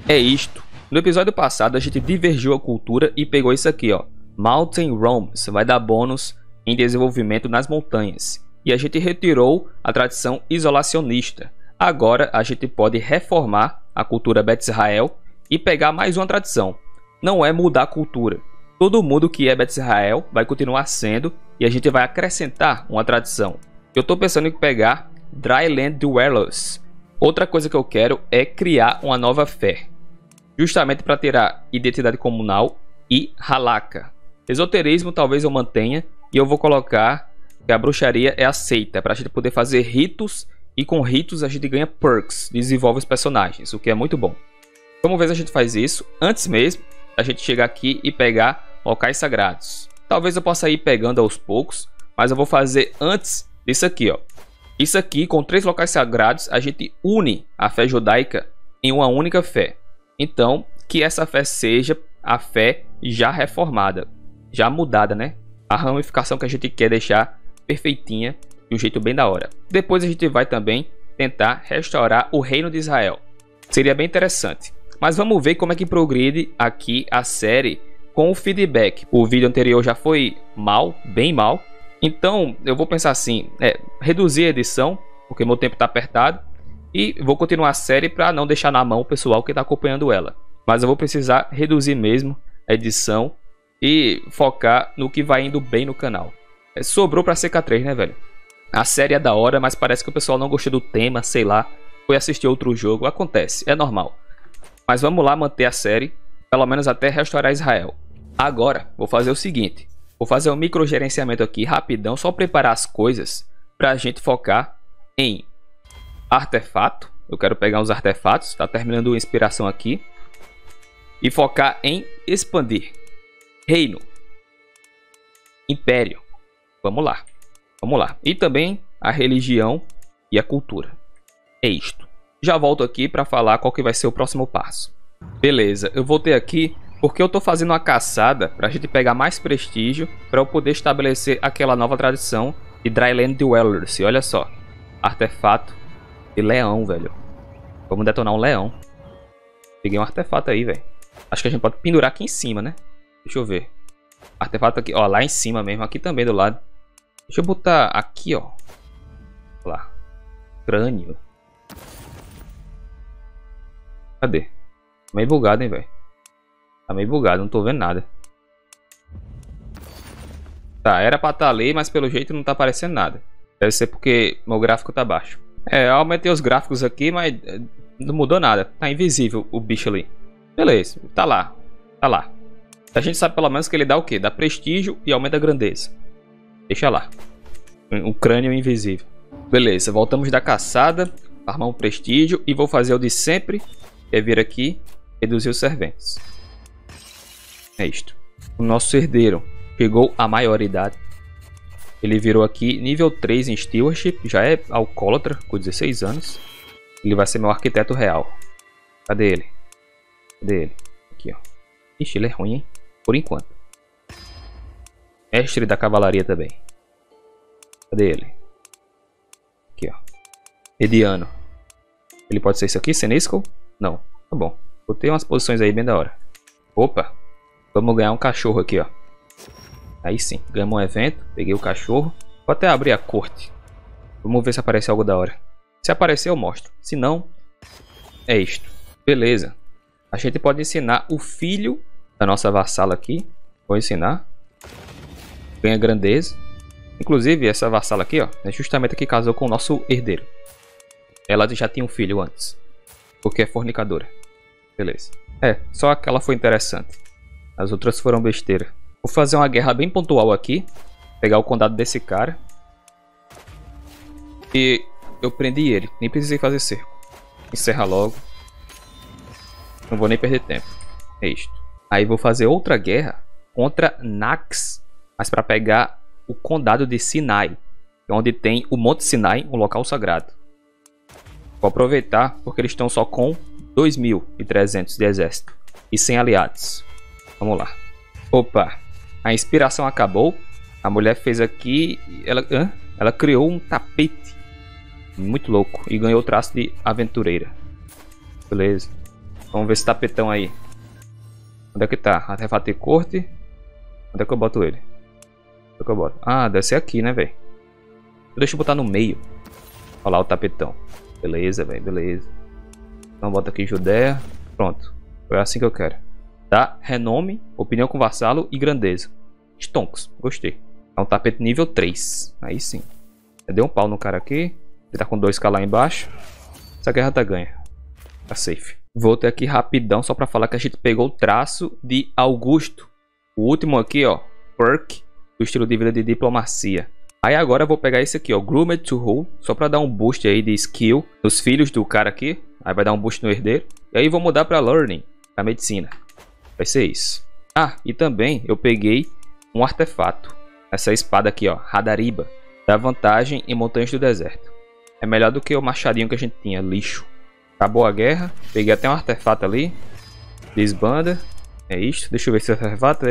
É isto. No episódio passado a gente divergiu a cultura e pegou isso aqui, ó. Mountain Realms vai dar bônus em desenvolvimento nas montanhas. E a gente retirou a tradição isolacionista. Agora a gente pode reformar a cultura Beth Israel e pegar mais uma tradição. Não é mudar a cultura. Todo mundo que é Beth Israel vai continuar sendo e a gente vai acrescentar uma tradição. Eu estou pensando em pegar Dryland Dwellers. Outra coisa que eu quero é criar uma nova fé. Justamente para tirar identidade comunal e halakha. Esoterismo talvez eu mantenha e eu vou colocar que a bruxaria é aceita para a gente poder fazer ritos e com ritos a gente ganha perks, desenvolve os personagens, o que é muito bom. Vamos ver se a gente faz isso antes mesmo a gente chegar aqui e pegar locais sagrados. Talvez eu possa ir pegando aos poucos, mas eu vou fazer antes disso aqui, ó. Isso aqui, com 3 locais sagrados, a gente une a fé judaica em uma única fé. Então, que essa fé seja a fé já reformada, já mudada, né? A ramificação que a gente quer deixar perfeitinha, de um jeito bem da hora. Depois a gente vai também tentar restaurar o reino de Israel. Seria bem interessante. Mas vamos ver como é que progride aqui a série com o feedback. O vídeo anterior já foi mal, bem mal. Então eu vou pensar assim, reduzir a edição, porque meu tempo está apertado. E vou continuar a série para não deixar na mão o pessoal que está acompanhando ela. Mas eu vou precisar reduzir mesmo a edição e focar no que vai indo bem no canal. Sobrou para CK3, né, velho? A série é da hora, mas parece que o pessoal não gostou do tema, sei lá. Foi assistir outro jogo, acontece, é normal. Mas vamos lá manter a série, pelo menos até restaurar Israel. Agora, vou fazer o seguinte. Vou fazer um microgerenciamento aqui, rapidão, só preparar as coisas para a gente focar em artefato. Eu quero pegar uns artefatos, está terminando a inspiração aqui. E focar em expandir. Reino. Império. Vamos lá. Vamos lá. E também a religião e a cultura. É isto. Já volto aqui para falar qual que vai ser o próximo passo. Beleza, eu voltei aqui porque eu estou fazendo uma caçada para a gente pegar mais prestígio para eu poder estabelecer aquela nova tradição de Dryland Dwellers. E olha só, artefato de leão, velho. Vamos detonar um leão. Peguei um artefato aí, velho. Acho que a gente pode pendurar aqui em cima, né? Deixa eu ver. Artefato aqui, ó, lá em cima mesmo, aqui também do lado. Deixa eu botar aqui, ó. Lá. Crânio. Cadê? Tá meio bugado, hein, velho. Tá meio bugado, não tô vendo nada. Tá, era pra estar ali, mas pelo jeito não tá aparecendo nada. Deve ser porque meu gráfico tá baixo. Eu aumentei os gráficos aqui, mas não mudou nada. Tá invisível o bicho ali. Beleza, tá lá. Tá lá. A gente sabe pelo menos que ele dá o quê? Dá prestígio e aumenta a grandeza. Deixa lá. O crânio invisível. Beleza, voltamos da caçada. Armar um prestígio e vou fazer o de sempre. É vir aqui, reduzir os serventes. É isto. O nosso herdeiro chegou à maioridade. Ele virou aqui nível 3 em stewardship. Já é alcoólatra com 16 anos. Ele vai ser meu arquiteto real. Cadê ele? Cadê ele? Aqui, ó. Ixi, ele é ruim, hein? Por enquanto. Mestre da cavalaria também. Cadê ele? Aqui, ó. Mediano. Ele pode ser isso aqui? Senesco? Não. Tá bom. Botei umas posições aí bem da hora. Opa. Vamos ganhar um cachorro aqui, ó. Aí sim. Ganhamos um evento. Peguei o cachorro. Vou até abrir a corte. Vamos ver se aparece algo da hora. Se aparecer eu mostro. Se não, é isto. Beleza. A gente pode ensinar o filho da nossa vassala aqui. Vou ensinar. Ganha grandeza. Inclusive essa vassala aqui, ó. É justamente a que casou com o nosso herdeiro. Ela já tinha um filho antes. Porque é fornicadora. Beleza. Só aquela foi interessante. As outras foram besteira. Vou fazer uma guerra bem pontual aqui. Pegar o condado desse cara. E eu prendi ele. Nem precisei fazer cerco. Encerra logo. Não vou nem perder tempo. É isto. Aí vou fazer outra guerra contra Nax. Mas para pegar o condado de Sinai. Onde tem o Monte Sinai, um local sagrado. Vou aproveitar porque eles estão só com 2.300 de exército. E sem aliados. Vamos lá. Opa. A inspiração acabou. A mulher fez aqui. Ela criou um tapete. Muito louco. E ganhou o traço de aventureira. Beleza. Vamos ver esse tapetão aí. Onde é que tá? Artefato de corte. Onde é que eu boto ele? Onde é que eu boto? Ah, deve ser aqui, né, velho? Deixa eu botar no meio. Olha lá o tapetão. Beleza, velho, beleza. Então bota aqui Judéia. Pronto. É assim que eu quero. Tá? Renome, opinião com vassalo e grandeza. Stonks, gostei. É um tapete nível 3. Aí sim. Eu dei um pau no cara aqui. Ele tá com 2k lá embaixo. Essa guerra tá ganha. Tá safe. Voltei aqui rapidão só pra falar que a gente pegou o traço de Augusto. O último aqui, ó. Perk do estilo de vida de diplomacia. Aí agora eu vou pegar esse aqui, ó. Groomed to Rule. Só pra dar um boost aí de skill nos filhos do cara aqui. Aí vai dar um boost no herdeiro. E aí vou mudar pra Learning. Pra medicina. Vai ser isso. Ah, e também eu peguei um artefato. Essa espada aqui, ó. Hadariba. Dá vantagem em montanhas do deserto. É melhor do que o machadinho que a gente tinha. Lixo. Acabou a guerra. Peguei até um artefato ali. Desbanda. É isto. Deixa eu ver se esse artefato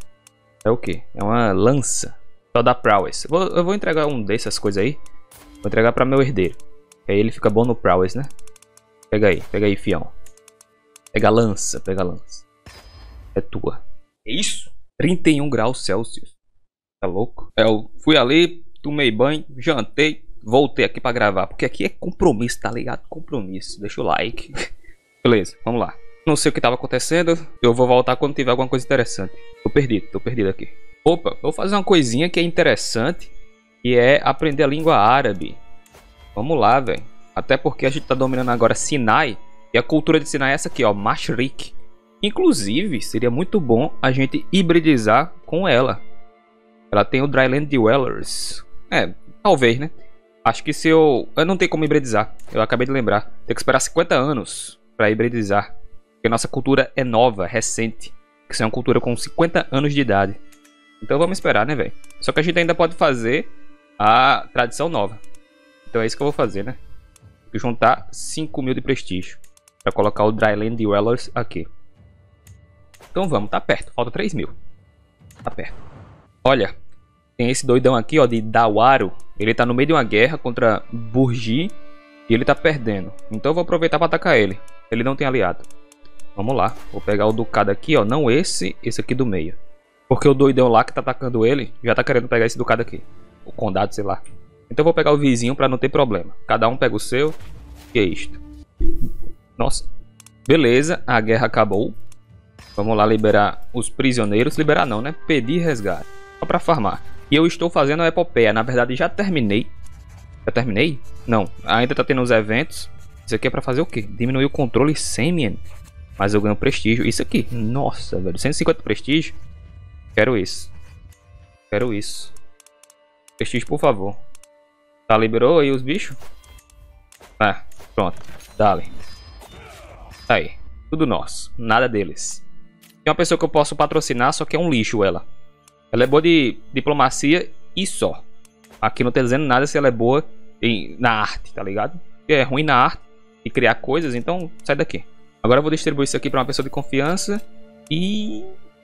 é o que? É uma lança. Só da prowess. Eu vou entregar um dessas coisas aí. Vou entregar pra meu herdeiro. Aí ele fica bom no prowess, né? Pega aí, fião. Pega a lança, pega a lança. É tua. É isso? 31 graus Celsius. Tá louco? Eu fui ali, tomei banho, jantei, voltei aqui pra gravar. Porque aqui é compromisso, tá ligado? Compromisso. Deixa o like. Beleza, vamos lá. Não sei o que tava acontecendo. Eu vou voltar quando tiver alguma coisa interessante. Tô perdido aqui. Opa, vou fazer uma coisinha que é interessante. Que é aprender a língua árabe. Vamos lá, velho. Até porque a gente tá dominando agora Sinai. E a cultura de Sinai é essa aqui, ó. Mashriq. Inclusive, seria muito bom a gente hibridizar com ela. Ela tem o Dryland Dwellers. É, talvez, né? Acho que se eu não tenho como hibridizar. Eu acabei de lembrar. Tem que esperar 50 anos pra hibridizar. Porque nossa cultura é nova, recente. Que é uma cultura com 50 anos de idade. Então vamos esperar, né, velho? Só que a gente ainda pode fazer a tradição nova. Então é isso que eu vou fazer, né? Vou juntar 5.000 de prestígio. Pra colocar o Dryland Dwellers aqui. Então vamos, tá perto. Falta 3.000. Tá perto. Olha, tem esse doidão aqui, ó, de Dawaro. Ele tá no meio de uma guerra contra Burgi. E ele tá perdendo. Então eu vou aproveitar pra atacar ele. Ele não tem aliado. Vamos lá. Vou pegar o ducado aqui, ó. Não esse aqui do meio. Porque o doidão lá que tá atacando ele já tá querendo pegar esse ducado aqui. O condado, sei lá. Então eu vou pegar o vizinho pra não ter problema. Cada um pega o seu. Que é isto. Nossa. Beleza, a guerra acabou. Vamos lá liberar os prisioneiros. Liberar não, né? Pedir resgate. Só pra farmar. E eu estou fazendo a epopeia. Na verdade já terminei. Já terminei? Não. Ainda tá tendo os eventos. Isso aqui é pra fazer o quê? Diminuir o controle semi. Mas eu ganho prestígio. Isso aqui. Nossa, velho. 150 prestígio. Quero isso. Quero isso. Prestígio, por favor. Tá, liberou aí os bichos? Ah, pronto. Dale. Tá aí. Tudo nosso. Nada deles. Tem uma pessoa que eu posso patrocinar, só que é um lixo ela. Ela é boa de diplomacia e só. Aqui não tá dizendo nada se ela é boa na arte, tá ligado? Se é ruim na arte e criar coisas, então sai daqui. Agora eu vou distribuir isso aqui pra uma pessoa de confiança. E...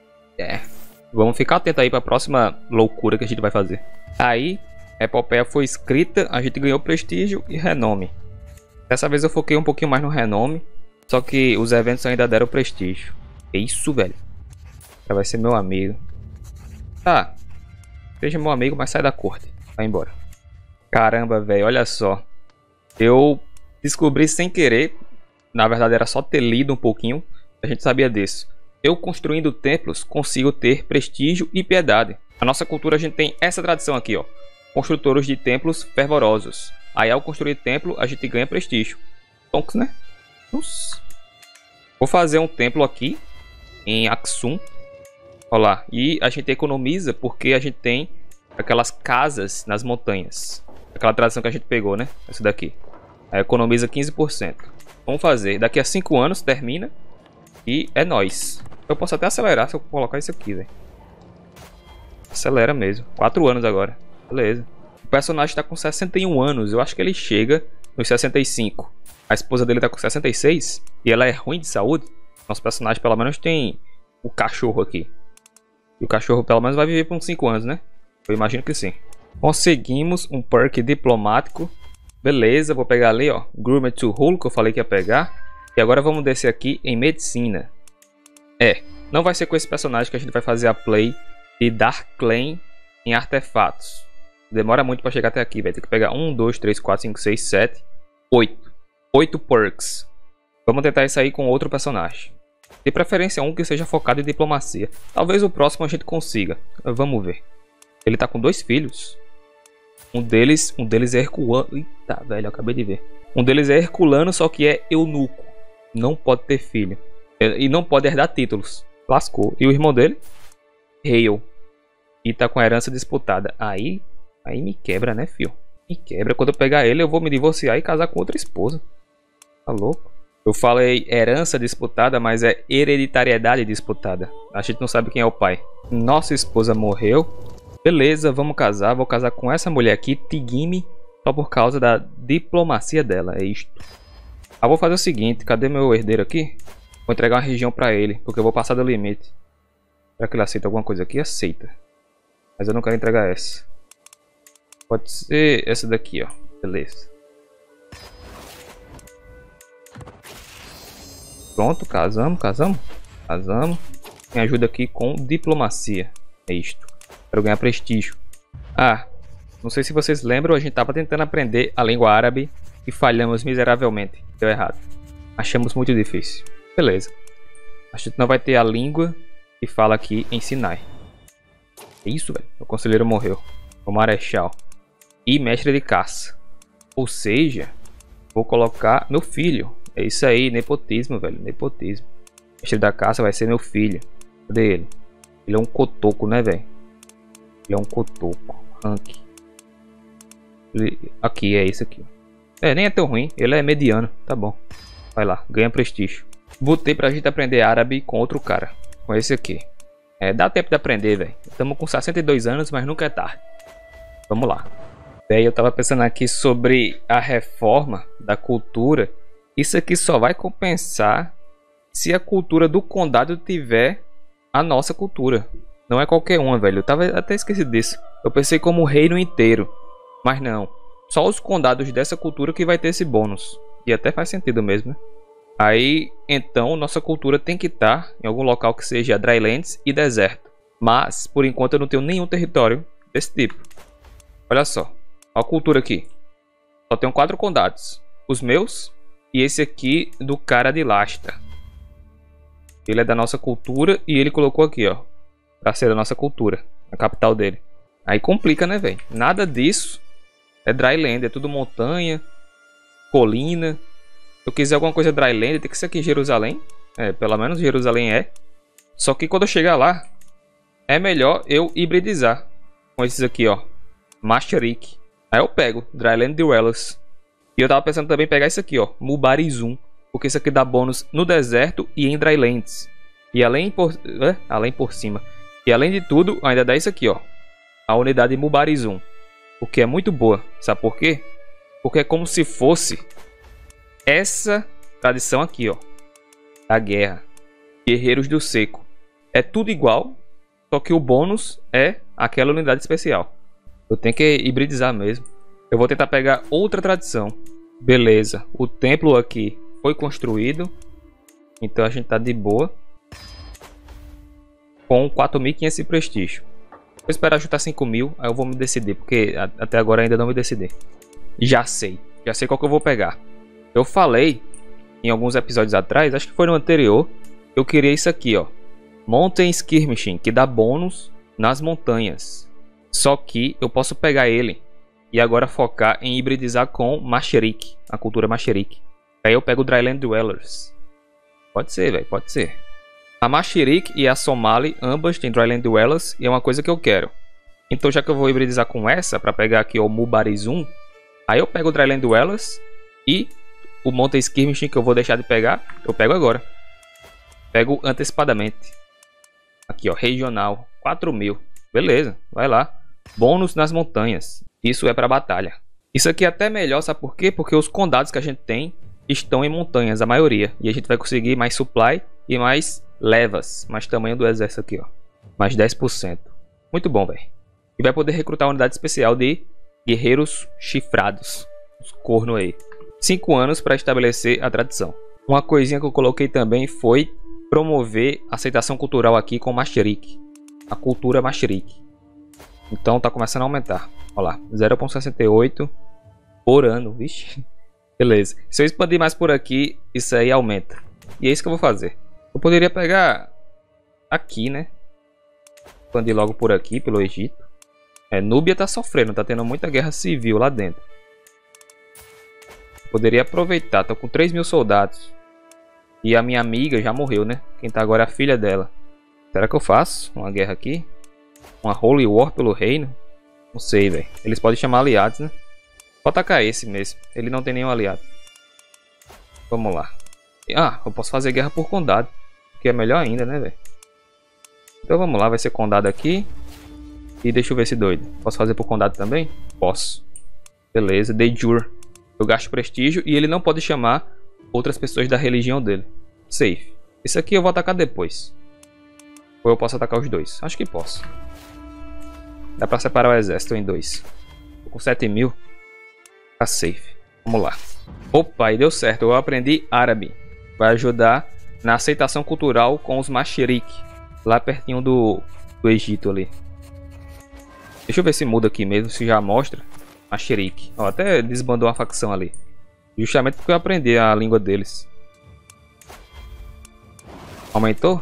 vamos ficar atento aí pra próxima loucura que a gente vai fazer. Aí, a epopeia foi escrita, a gente ganhou prestígio e renome. Dessa vez eu foquei um pouquinho mais no renome. Só que os eventos ainda deram prestígio. É isso, velho. Já vai ser meu amigo. Tá. Seja meu amigo, mas sai da corte. Vai embora. Caramba, velho. Olha só. Eu descobri sem querer. Na verdade era só ter lido um pouquinho. A gente sabia disso. Eu construindo templos consigo ter prestígio e piedade. Na nossa cultura a gente tem essa tradição aqui, ó. Construtores de templos fervorosos. Aí ao construir templo a gente ganha prestígio. Tonks, né? Nossa. Vou fazer um templo aqui em Aksum. Olha lá. E a gente economiza porque a gente tem aquelas casas nas montanhas. Aquela tradição que a gente pegou, né? Essa daqui. Aí economiza 15%. Vamos fazer. Daqui a 5 anos termina. E é nóis. Eu posso até acelerar se eu colocar isso aqui, velho. Acelera mesmo. 4 anos agora. Beleza. O personagem tá com 61 anos. Eu acho que ele chega nos 65. A esposa dele tá com 66 e ela é ruim de saúde. Nosso personagem pelo menos tem o cachorro aqui. E o cachorro pelo menos vai viver por uns 5 anos, né? Eu imagino que sim. Conseguimos um perk diplomático. Beleza, vou pegar ali, ó. Groomed to Rule, que eu falei que ia pegar. E agora vamos descer aqui em medicina. Não vai ser com esse personagem que a gente vai fazer a play de Dark Clan em artefatos. Demora muito para chegar até aqui, vai ter que pegar 1, 2, 3, 4, 5, 6, 7, 8. 8 perks. Vamos tentar isso aí com outro personagem. De preferência um que seja focado em diplomacia. Talvez o próximo a gente consiga. Vamos ver. Ele tá com 2 filhos. Um deles é herculano. Eita, velho, eu acabei de ver. Um deles é herculano, só que é eunuco. Não pode ter filho. E não pode herdar títulos. Lascou. E o irmão dele? Hale. E tá com a herança disputada. Aí me quebra, né, fio? Me quebra. Quando eu pegar ele, eu vou me divorciar e casar com outra esposa. Tá louco? Eu falei herança disputada, mas é hereditariedade disputada. A gente não sabe quem é o pai. Nossa esposa morreu. Beleza, vamos casar. Vou casar com essa mulher aqui, Tigimi, só por causa da diplomacia dela. É isto. Ah, vou fazer o seguinte. Cadê meu herdeiro aqui? Vou entregar uma região pra ele, porque eu vou passar do limite. Será que ele aceita alguma coisa aqui? Aceita. Mas eu não quero entregar essa. Pode ser essa daqui, ó. Beleza. Pronto, casamos. Me ajuda aqui com diplomacia. É isto. Quero ganhar prestígio. Ah, não sei se vocês lembram, a gente tava tentando aprender a língua árabe e falhamos miseravelmente. Deu errado. Achamos muito difícil. Beleza. A gente não vai ter a língua que fala aqui em Sinai. É isso, velho. O conselheiro morreu. O marechal. E mestre de caça. Ou seja, vou colocar meu filho. É isso aí, nepotismo, velho. Nepotismo. Mestre da caça vai ser meu filho. Cadê ele? Ele é um cotoco, né, velho? Ele é um cotoco. Rank. Aqui, é esse aqui. Nem é tão ruim. Ele é mediano. Tá bom. Vai lá, ganha prestígio. Botei pra gente aprender árabe com outro cara. Com esse aqui. Dá tempo de aprender, velho. Estamos com 62 anos, mas nunca é tarde. Vamos lá. Eu tava pensando aqui sobre a reforma da cultura. Isso aqui só vai compensar se a cultura do condado tiver a nossa cultura. Não é qualquer uma, velho. Eu tava até esquecido disso. Eu pensei como o reino inteiro. Mas não. Só os condados dessa cultura que vai ter esse bônus. E até faz sentido mesmo, né? Aí, então, nossa cultura tem que estar em algum local que seja Drylands e deserto. Mas, por enquanto, eu não tenho nenhum território desse tipo. Olha só. A cultura aqui. Só tenho 4 condados. Os meus e esse aqui do cara de Lasta. Ele é da nossa cultura e ele colocou aqui, ó. Pra ser da nossa cultura. A capital dele. Aí complica, né, velho? Nada disso é Dryland. É tudo montanha, colina. Se eu quiser alguma coisa Dryland, tem que ser aqui em Jerusalém. Pelo menos Jerusalém é. Só que quando eu chegar lá, é melhor eu hibridizar com esses aqui, ó. Masharik. Aí eu pego Dryland Dwellers. E eu tava pensando também em pegar isso aqui, ó. Mubarizum. Porque isso aqui dá bônus no deserto e em Drylands. E além por cima. E além de tudo, ainda dá isso aqui, ó. A unidade Mubarizum. O que é muito boa. Sabe por quê? Porque é como se fosse essa tradição aqui, ó. Da guerra. Guerreiros do Seco. É tudo igual. Só que o bônus é aquela unidade especial. Eu tenho que hibridizar mesmo. Eu vou tentar pegar outra tradição. Beleza. O templo aqui foi construído. Então a gente tá de boa. Com 4.500 de prestígio. Vou esperar juntar 5.000. Aí eu vou me decidir. Porque até agora ainda não me decidi. Já sei. Já sei qual que eu vou pegar. Eu falei em alguns episódios atrás. Acho que foi no anterior. Eu queria isso aqui, ó. Mountain Skirmishing. Que dá bônus nas montanhas. Só que eu posso pegar ele e agora focar em hibridizar com Masharik, a cultura Masharik. Aí eu pego o Dryland Dwellers. Pode ser, velho, pode ser. A Masharik e a Somali, ambas têm Dryland Dwellers e é uma coisa que eu quero. Então já que eu vou hibridizar com essa, para pegar aqui o Mubarizum, aí eu pego o Dryland Dwellers e o Mountain Skirmishing que eu vou deixar de pegar, eu pego agora. Pego antecipadamente. Aqui, ó, regional, 4.000. Beleza, vai lá. Bônus nas montanhas. Isso é para batalha. Isso aqui é até melhor, sabe por quê? Porque os condados que a gente tem estão em montanhas, a maioria. E a gente vai conseguir mais supply e mais levas. Mais tamanho do exército aqui, ó. Mais 10%. Muito bom, velho. E vai poder recrutar uma unidade especial de guerreiros chifrados. Os cornos aí. 5 anos para estabelecer a tradição. Uma coisinha que eu coloquei também foi promover a aceitação cultural aqui com o Masheriq. A cultura Masheriq. Então tá começando a aumentar. Olha lá, 0,68 por ano, vixe. Beleza. Se eu expandir mais por aqui, isso aí aumenta. E é isso que eu vou fazer. Eu poderia pegar aqui, né? Expandir logo por aqui, pelo Egito. Núbia tá sofrendo, tá tendo muita guerra civil lá dentro. Poderia aproveitar, tô com 3.000 soldados. E a minha amiga já morreu, né? Quem tá agora é a filha dela. Será que eu faço uma guerra aqui? Uma Holy War pelo reino? Não sei, velho. Eles podem chamar aliados, né? Vou atacar esse mesmo. Ele não tem nenhum aliado. Vamos lá. Ah, eu posso fazer guerra por condado. Que é melhor ainda, né, velho? Então vamos lá, vai ser condado aqui. E deixa eu ver esse doido. Posso fazer por condado também? Posso. Beleza, de jure. Eu gasto prestígio e ele não pode chamar outras pessoas da religião dele. Safe. Esse aqui eu vou atacar depois. Ou eu posso atacar os dois? Acho que posso. Dá pra separar o exército em dois. Tô com 7.000. Tá safe. Vamos lá. Opa, e deu certo. Eu aprendi árabe. Vai ajudar na aceitação cultural com os Masheriq. Lá pertinho do Egito ali. Deixa eu ver se muda aqui mesmo, se já mostra. Masheriq. Ó, até desbandou uma facção ali. Justamente porque eu aprendi a língua deles. Aumentou?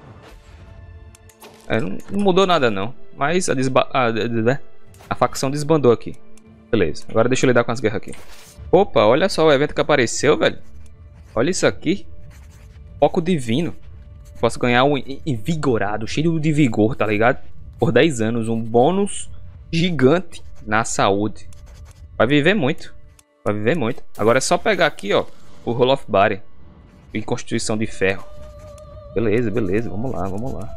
Não mudou nada não. Mas a facção desbandou aqui. Beleza, agora deixa eu lidar com as guerras aqui. Opa, olha só o evento que apareceu, velho. Olha isso aqui. Foco divino. Posso ganhar um invigorado, cheio de vigor, tá ligado? Por 10 anos, um bônus gigante na saúde. Vai viver muito. Vai viver muito. Agora é só pegar aqui, ó, o Roll of Body e Constituição de Ferro. Beleza, beleza. Vamos lá, vamos lá.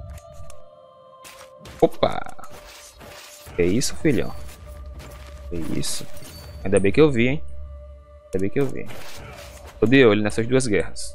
Opa! Que isso, filhão? Que isso? Ainda bem que eu vi, hein? Ainda bem que eu vi. Tô de olho nessas duas guerras.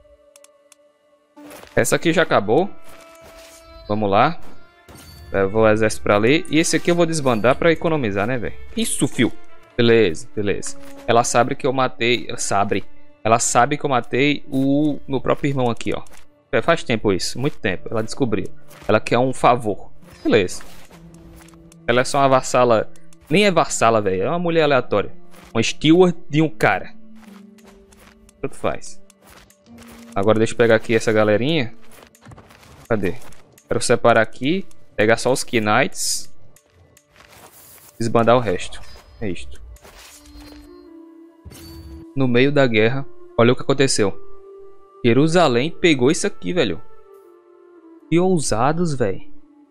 Essa aqui já acabou. Vamos lá. Levo o exército pra ali. E esse aqui eu vou desbandar pra economizar, né, velho? Isso, fio. Beleza, beleza. Ela sabe que eu matei... Ela sabe que eu matei o meu próprio irmão aqui, ó. Faz tempo isso. Muito tempo. Ela descobriu. Ela quer um favor. Beleza. Ela é só uma vassala... Nem é vassala, velho. É uma mulher aleatória. Uma steward de um cara. Tanto faz. Agora deixa eu pegar aqui essa galerinha. Cadê? Quero separar aqui. Pegar só os Knights. Desbandar o resto. É isto. No meio da guerra. Olha o que aconteceu. Jerusalém pegou isso aqui, velho. Que ousados, velho.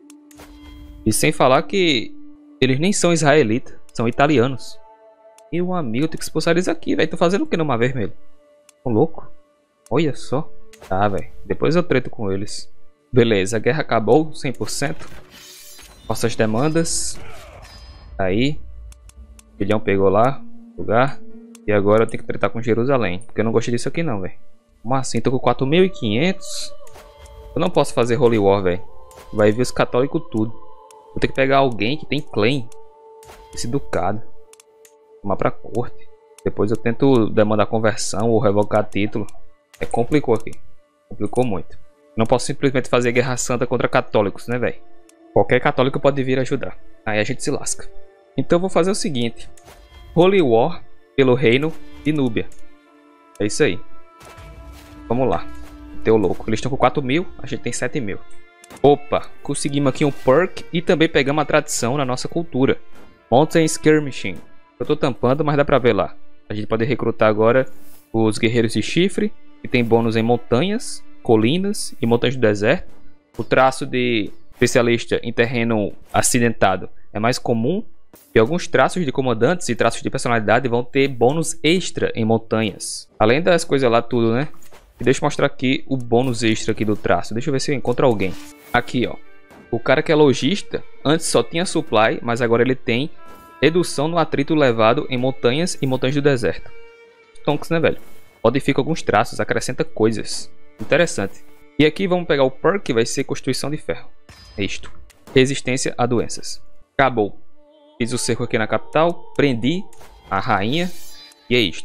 E sem falar que eles nem são israelitas. São italianos. Meu amigo, eu tenho que expulsar eles aqui, velho. Tô fazendo o que no Mar Vermelho? Tô louco? Olha só. Tá, velho. Depois eu treto com eles. Beleza, a guerra acabou 100%. Nossas demandas. Aí. O bilhão pegou lá. Lugar. E agora eu tenho que tretar com Jerusalém. Porque eu não gostei disso aqui não, velho. Como assim? Tô com 4.500. Eu não posso fazer Holy War, velho. Vai vir os católicos tudo. Vou ter que pegar alguém que tem claim. Esse ducado. Tomar pra corte. Depois eu tento demandar conversão ou revocar título. Complicou aqui. Complicou muito. Não posso simplesmente fazer guerra santa contra católicos, né, velho? Qualquer católico pode vir ajudar. Aí a gente se lasca. Então eu vou fazer o seguinte. Holy War pelo reino de Núbia. É isso aí. Vamos lá. Teu louco. Eles estão com 4.000. A gente tem 7.000. Opa. Conseguimos aqui um perk. E também pegamos a tradição na nossa cultura. Mountain Skirmishing. Eu tô tampando, mas dá pra ver lá. A gente pode recrutar agora os guerreiros de chifre. Que tem bônus em montanhas, colinas e montanhas do deserto. O traço de especialista em terreno acidentado é mais comum. E alguns traços de comandantes e traços de personalidade vão ter bônus extra em montanhas. Além das coisas lá tudo, né? E deixa eu mostrar aqui o bônus extra aqui do traço. Deixa eu ver se eu encontro alguém. Aqui, ó. O cara que é lojista, antes só tinha supply, mas agora ele tem redução no atrito levado em montanhas e montanhas do deserto. Tonks, né, velho? Modifica alguns traços, acrescenta coisas. Interessante. E aqui vamos pegar o perk que vai ser Constituição de Ferro. É isto. Resistência a doenças. Acabou. Fiz o cerco aqui na capital. Prendi a rainha. E é isto.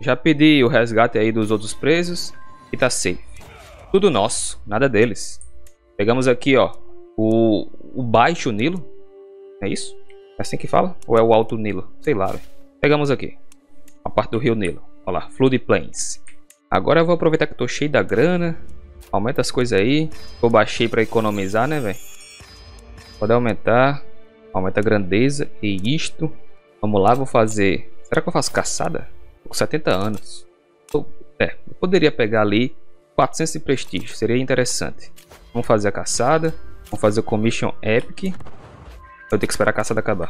Já pedi o resgate aí dos outros presos e tá safe. Tudo nosso, nada deles. Pegamos aqui, ó, o Baixo Nilo. É isso? É assim que fala? Ou é o Alto Nilo? Sei lá, velho. Pegamos aqui a parte do Rio Nilo. Olha lá, Flood Plains. Agora eu vou aproveitar que eu tô cheio da grana. Aumenta as coisas aí. Eu baixei pra economizar, né, velho? Pode aumentar. Aumenta a grandeza. E isto. Vamos lá, vou fazer... Será que eu faço caçada? Tô com 70 anos. Eu poderia pegar ali 400 de prestígio. Seria interessante. Vamos fazer a caçada. Vamos fazer o Commission Epic. Eu tenho que esperar a caçada acabar.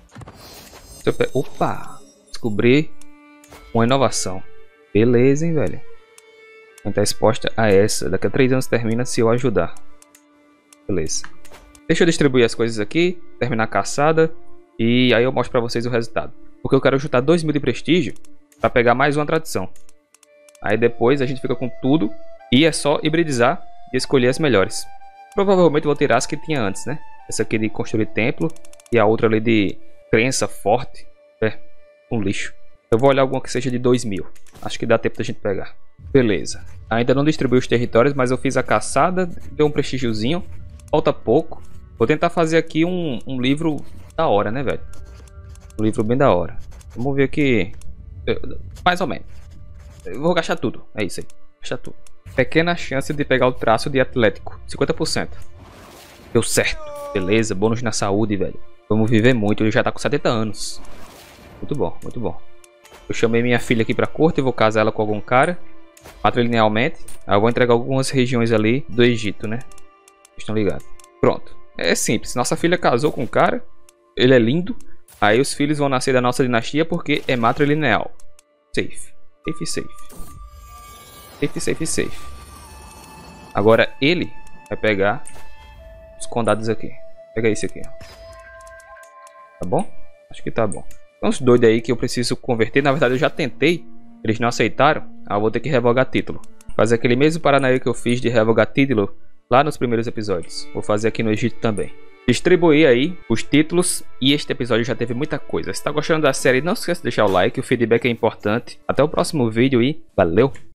Opa! Descobri uma inovação. Beleza, hein, velho? Quem tá exposta a essa. Daqui a 3 anos termina se eu ajudar. Beleza. Deixa eu distribuir as coisas aqui. Terminar a caçada. E aí eu mostro pra vocês o resultado. Porque eu quero juntar 2.000 de prestígio pra pegar mais uma tradição. Aí depois a gente fica com tudo. E é só hibridizar e escolher as melhores. Provavelmente vou tirar as que tinha antes, né? Essa aqui de construir templo. E a outra ali de crença forte. Um lixo. Eu vou olhar alguma que seja de 2.000. Acho que dá tempo da gente pegar. Beleza. Ainda não distribuí os territórios, mas eu fiz a caçada. Deu um prestígiozinho. Falta pouco. Vou tentar fazer aqui um livro da hora, né, velho? Um livro bem da hora. Vamos ver aqui. Mais ou menos. Eu vou gastar tudo. É isso aí. Gastar tudo. Pequena chance de pegar o traço de atlético. 50%. Deu certo. Beleza. Bônus na saúde, velho. Vamos viver muito. Ele já tá com 70 anos. Muito bom, muito bom. Eu chamei minha filha aqui pra corte. Eu vou casar ela com algum cara. Matrilinealmente. Aí eu vou entregar algumas regiões ali do Egito, né? Vocês estão ligados. Pronto. É simples. Nossa filha casou com um cara. Ele é lindo. Aí os filhos vão nascer da nossa dinastia porque é matrilineal. Safe. Safe, safe. Safe, safe, safe. Agora ele vai pegar os condados aqui. Pega esse aqui, ó. Tá bom? Acho que tá bom. Tem uns doidos aí que eu preciso converter. Na verdade eu já tentei. Eles não aceitaram. Aí eu vou ter que revogar título. Fazer aquele mesmo paranoia que eu fiz de revogar título lá nos primeiros episódios. Vou fazer aqui no Egito também. Distribuir aí os títulos. E este episódio já teve muita coisa. Se tá gostando da série, não se esqueça de deixar o like. O feedback é importante. Até o próximo vídeo e valeu!